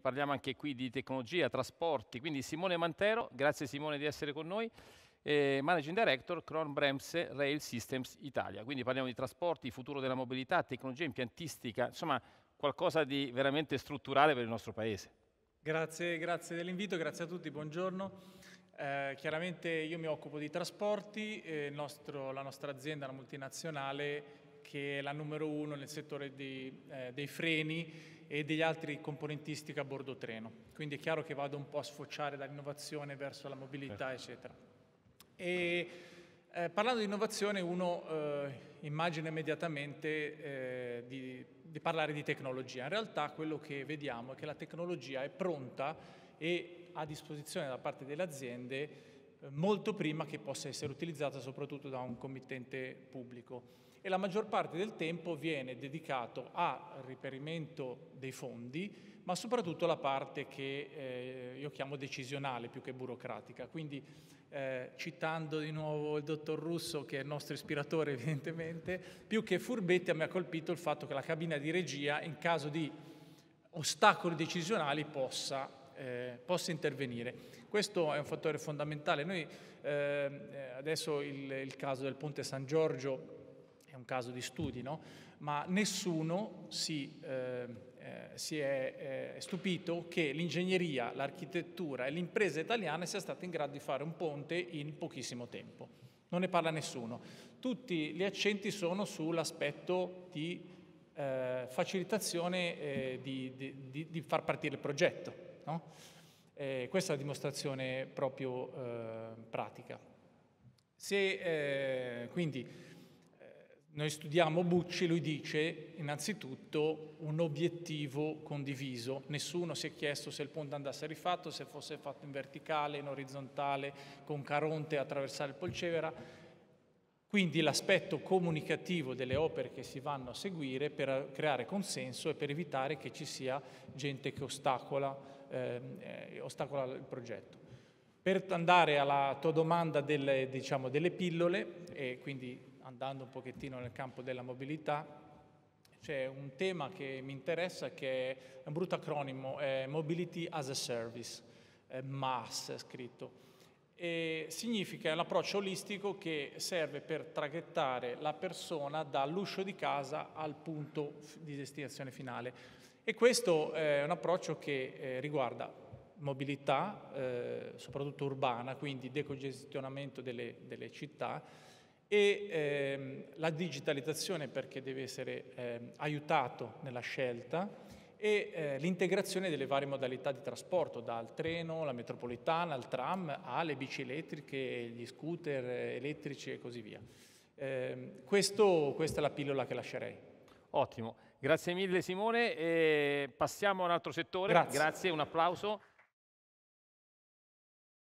parliamo anche qui di tecnologia, trasporti. Quindi Simone Mantero, grazie Simone di essere con noi, Managing Director Knorr-Bremse Rail Systems Italia. Quindi parliamo di trasporti, futuro della mobilità, tecnologia, impiantistica, insomma qualcosa di veramente strutturale per il nostro Paese. Grazie dell'invito, grazie a tutti, buongiorno. Chiaramente io mi occupo di trasporti, la nostra azienda è una multinazionale che è la numero 1 nel settore dei freni e degli altri componentistiche a bordo treno. Quindi è chiaro che vado un po' a sfociare dall'innovazione verso la mobilità, eccetera. E parlando di innovazione uno immagina immediatamente di parlare di tecnologia. In realtà quello che vediamo è che la tecnologia è pronta e a disposizione da parte delle aziende molto prima che possa essere utilizzata soprattutto da un committente pubblico. E la maggior parte del tempo viene dedicato al reperimento dei fondi, ma soprattutto la parte che io chiamo decisionale più che burocratica. Quindi citando di nuovo il dottor Russo, che è il nostro ispiratore evidentemente, più che furbetti a me ha colpito il fatto che la cabina di regia in caso di ostacoli decisionali possa intervenire. Questo è un fattore fondamentale. Noi adesso il caso del Ponte San Giorgio è un caso di studi, no? Ma nessuno si è stupito che l'ingegneria, l'architettura e l'impresa italiana sia stata in grado di fare un ponte in pochissimo tempo. Non ne parla nessuno. Tutti gli accenti sono sull'aspetto di facilitazione di far partire il progetto, no? Questa è la dimostrazione proprio pratica. Quindi noi studiamo Bucci, lui dice innanzitutto un obiettivo condiviso. Nessuno si è chiesto se il ponte andasse rifatto, se fosse fatto in verticale, in orizzontale, con Caronte attraversare il Polcevera. Quindi l'aspetto comunicativo delle opere che si vanno a seguire per creare consenso e per evitare che ci sia gente che ostacola il progetto. Per andare alla tua domanda delle pillole, e quindi andando un pochettino nel campo della mobilità, c'è un tema che mi interessa che è un brutto acronimo, è Mobility as a Service, MAS è scritto. E significa l'approccio olistico che serve per traghettare la persona dall'uscio di casa al punto di destinazione finale. E questo è un approccio che riguarda mobilità, soprattutto urbana, quindi decongestionamento delle città, e la digitalizzazione perché deve essere aiutato nella scelta, e l'integrazione delle varie modalità di trasporto, dal treno, la metropolitana, al tram, alle bici elettriche, gli scooter elettrici e così via. Questa è la pillola che lascerei. Ottimo, grazie mille Simone. Passiamo a un altro settore. Grazie. Grazie, un applauso.